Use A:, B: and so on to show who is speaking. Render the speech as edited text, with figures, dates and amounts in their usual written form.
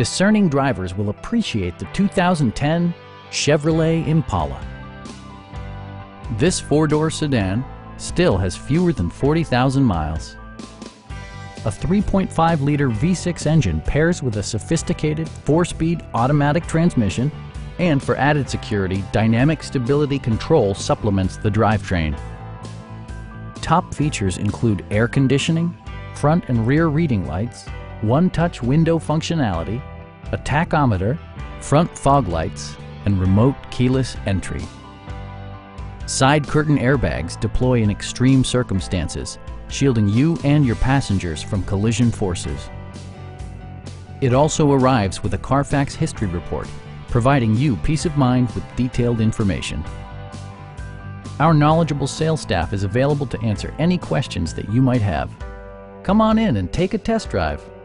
A: discerning drivers will appreciate the 2010 Chevrolet Impala. This four-door sedan still has fewer than 40,000 miles. A 3.5-liter V6 engine pairs with a sophisticated 4-speed automatic transmission, and for added security, dynamic stability control supplements the drivetrain. Top features include air conditioning, front and rear reading lights, one-touch window functionality, a tachometer, front fog lights, and remote keyless entry. Side curtain airbags deploy in extreme circumstances, shielding you and your passengers from collision forces. It also arrives with a Carfax history report, providing you peace of mind with detailed information. Our knowledgeable sales staff is available to answer any questions that you might have. Come on in and take a test drive.